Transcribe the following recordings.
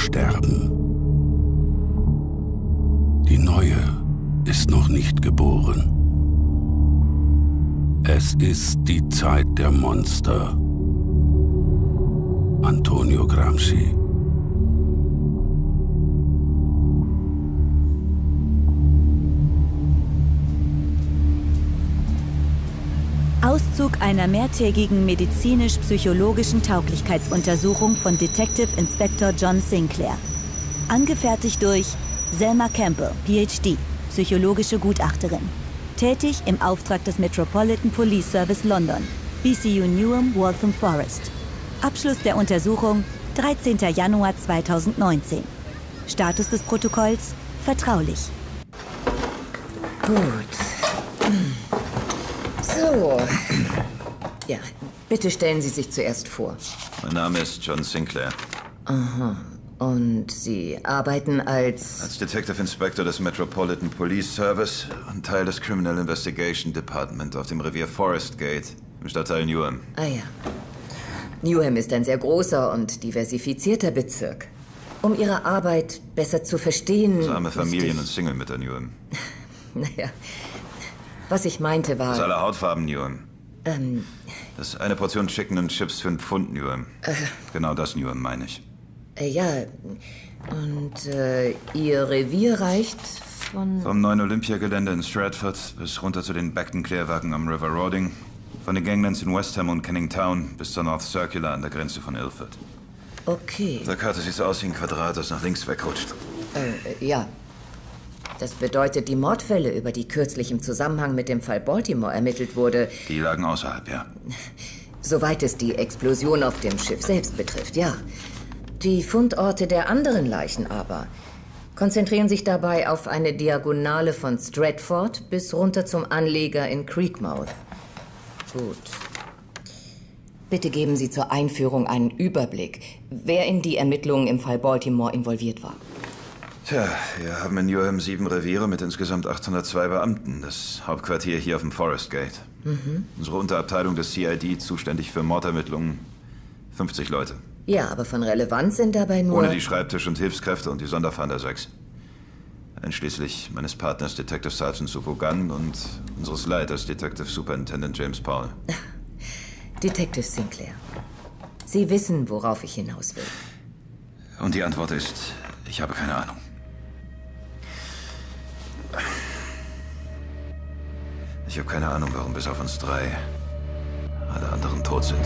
sterben. Die neue ist noch nicht geboren. Es ist die Zeit der Monster. Antonio Gramsci. Auszug einer mehrtägigen medizinisch-psychologischen Tauglichkeitsuntersuchung von Detective Inspector John Sinclair. Angefertigt durch Selma Campbell, PhD, psychologische Gutachterin. Tätig im Auftrag des Metropolitan Police Service London, BCU Newham, Waltham Forest. Abschluss der Untersuchung 13. Januar 2019. Status des Protokolls vertraulich. Gut. So. Ja, bitte stellen Sie sich zuerst vor. Mein Name ist John Sinclair. Aha. Und Sie arbeiten Als Detective Inspector des Metropolitan Police Service und Teil des Criminal Investigation Department auf dem Revier Forest Gate im Stadtteil Newham. Ah ja. Newham ist ein sehr großer und diversifizierter Bezirk. Um Ihre Arbeit besser zu verstehen... Das arme Familien- und Single-Mütter Newham. Naja, was ich meinte war... Das aller Hautfarben Newham. Das ist eine Portion Chicken und Chips für einen Pfund Newham. Genau das Newham meine ich. Ja, und Ihr Revier reicht vom neuen Olympiagelände in Stratford bis runter zu den Beckton-Klärwerken am River Roding. Von den Ganglands in West Ham und Canning Town bis zur North Circular an der Grenze von Ilford. Okay. Auf der Karte sieht so aus wie ein Quadrat, das nach links wegrutscht. Ja. Das bedeutet, die Mordfälle, über die kürzlich im Zusammenhang mit dem Fall Baltimore ermittelt wurde... Die lagen außerhalb, ja. Soweit es die Explosion auf dem Schiff selbst betrifft, ja. Die Fundorte der anderen Leichen aber konzentrieren sich dabei auf eine Diagonale von Stratford bis runter zum Anleger in Creekmouth. Gut. Bitte geben Sie zur Einführung einen Überblick, wer in die Ermittlungen im Fall Baltimore involviert war. Tja, wir haben in Newham 7 Reviere mit insgesamt 802 Beamten. Das Hauptquartier hier auf dem Forest Gate. Unsere Unterabteilung des CID, zuständig für Mordermittlungen, 50 Leute. Ja, aber von Relevanz sind dabei nur... Ohne die Schreibtisch- und Hilfskräfte und die Sonderfahnder 6. Einschließlich meines Partners Detective Sergeant Suko Gunn und unseres Leiters Detective Superintendent James Powell. Detective Sinclair, Sie wissen, worauf ich hinaus will. Und die Antwort ist, ich habe keine Ahnung. Ich habe keine Ahnung, warum bis auf uns 3 alle anderen tot sind.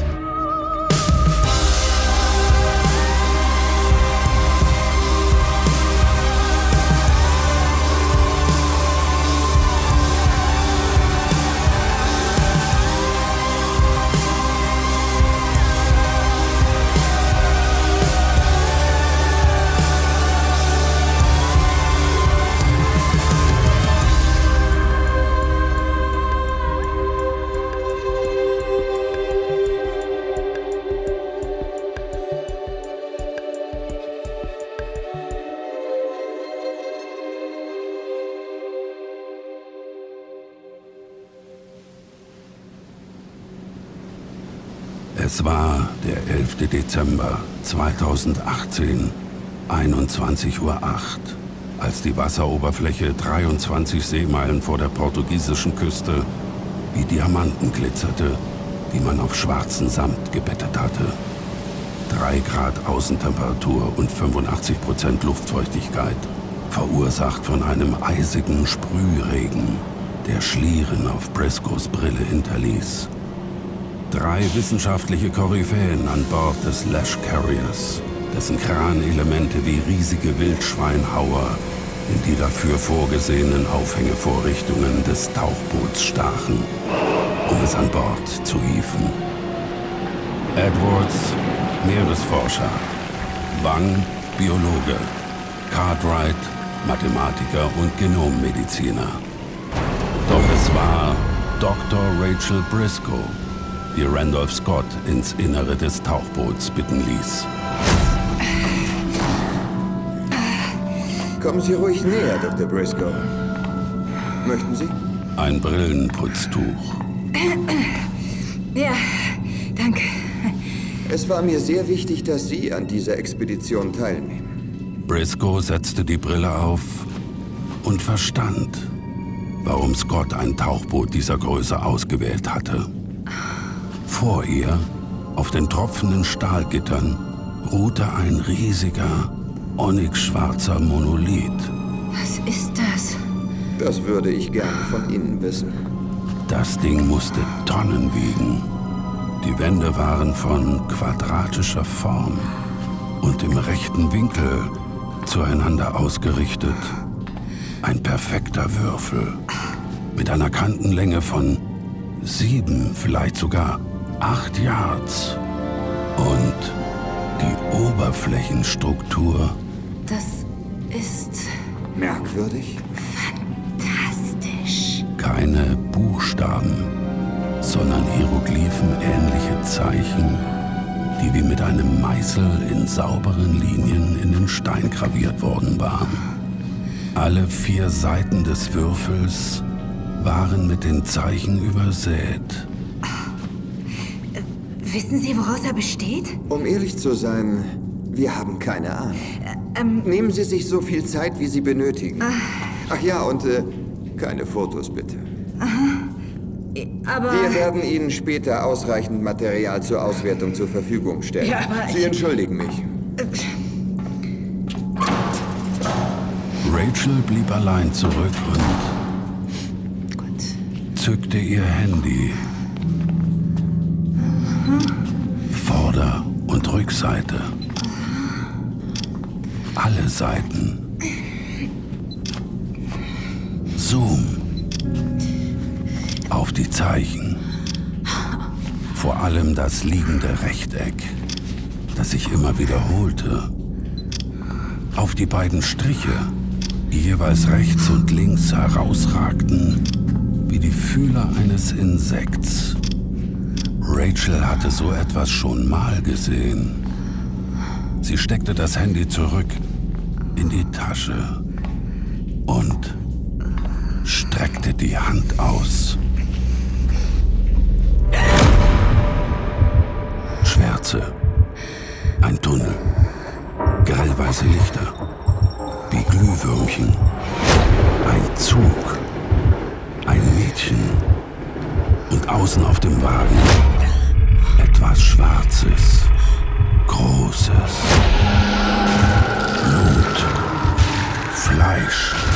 Es war der 11. Dezember 2018, 21:08 Uhr, als die Wasseroberfläche 23 Seemeilen vor der portugiesischen Küste wie Diamanten glitzerte, die man auf schwarzen Samt gebettet hatte. 3 Grad Außentemperatur und 85% Luftfeuchtigkeit, verursacht von einem eisigen Sprühregen, der Schlieren auf Briscoes Brille hinterließ. 3 wissenschaftliche Koryphäen an Bord des Lash Carriers, dessen Kranelemente wie riesige Wildschweinhauer in die dafür vorgesehenen Aufhängevorrichtungen des Tauchboots stachen, um es an Bord zu hieven. Edwards, Meeresforscher, Bang, Biologe, Cartwright, Mathematiker und Genommediziner. Doch es war Dr. Rachel Briscoe, die Randolph Scott ins Innere des Tauchboots bitten ließ. Kommen Sie ruhig näher, Dr. Briscoe. Möchten Sie? Ein Brillenputztuch. Ja, danke. Es war mir sehr wichtig, dass Sie an dieser Expedition teilnehmen. Briscoe setzte die Brille auf und verstand, warum Scott ein Tauchboot dieser Größe ausgewählt hatte. Vor ihr, auf den tropfenden Stahlgittern, ruhte ein riesiger, onyxschwarzer Monolith. Was ist das? Das würde ich gerne von Ihnen wissen. Das Ding musste Tonnen wiegen. Die Wände waren von quadratischer Form und im rechten Winkel zueinander ausgerichtet. Ein perfekter Würfel mit einer Kantenlänge von 7, vielleicht sogar 8 Yards. Und die Oberflächenstruktur. Das ist Merkwürdig? fantastisch. Keine Buchstaben, sondern hieroglyphenähnliche Zeichen, die wie mit einem Meißel in sauberen Linien in den Stein graviert worden waren. Alle 4 Seiten des Würfels waren mit den Zeichen übersät. Wissen Sie, woraus er besteht? Um ehrlich zu sein, wir haben keine Ahnung. Nehmen Sie sich so viel Zeit, wie Sie benötigen. Ach ja, und keine Fotos bitte. Aber... Wir werden Ihnen später ausreichend Material zur Auswertung zur Verfügung stellen. Ja, aber Sie entschuldigen mich. Rachel blieb allein zurück und zückte ihr Handy. Vorder- und Rückseite. Alle Seiten. Zoom. Auf die Zeichen. Vor allem das liegende Rechteck, das sich immer wiederholte. Auf die beiden Striche, die jeweils rechts und links herausragten, wie die Fühler eines Insekts. Rachel hatte so etwas schon mal gesehen. Sie steckte das Handy zurück in die Tasche und streckte die Hand aus. Schwärze, ein Tunnel, grellweiße Lichter, wie Glühwürmchen, ein Zug, ein Mädchen und außen auf dem Wagen etwas Schwarzes, Großes, Blut, Fleisch.